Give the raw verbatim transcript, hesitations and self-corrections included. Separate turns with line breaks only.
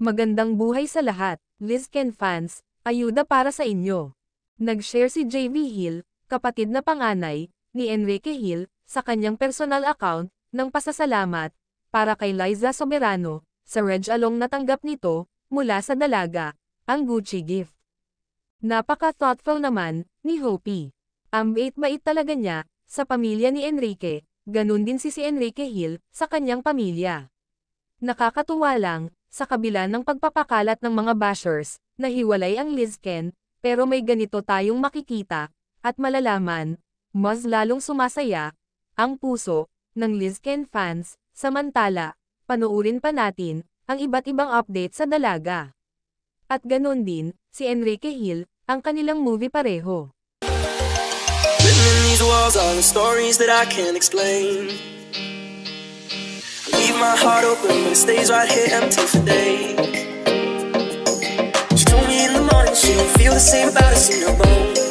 Magandang buhay sa lahat, Lizken fans, ayuda para sa inyo. Nag-share si J V Hill, kapatid na panganay, ni Enrique Hill, sa kanyang personal account, ng pasasalamat, para kay Liza Soberano, sa Reg Along natanggap nito, mula sa dalaga, ang Gucci gift. Napaka-thoughtful naman, ni Hopi. Ang bait-bait talaga niya, sa pamilya ni Enrique, ganun din si si Enrique Hill, sa kanyang pamilya. Nakakatuwa lang, sa kabila ng pagpapakalat ng mga bashers, na hiwalay ang Lizken, pero may ganito tayong makikita, at malalaman, mas lalong sumasaya, ang puso, ng Lizken fans, samantala, panuurin pa natin, ang iba't ibang update sa dalaga. At ganun din, si Enrique Hill, ang kanilang movie pareho.
Written in these walls are the stories that I can't explain. Leave my heart open, but it stays right here empty for days. She told me in the morning she don't feel the same about us in her bones.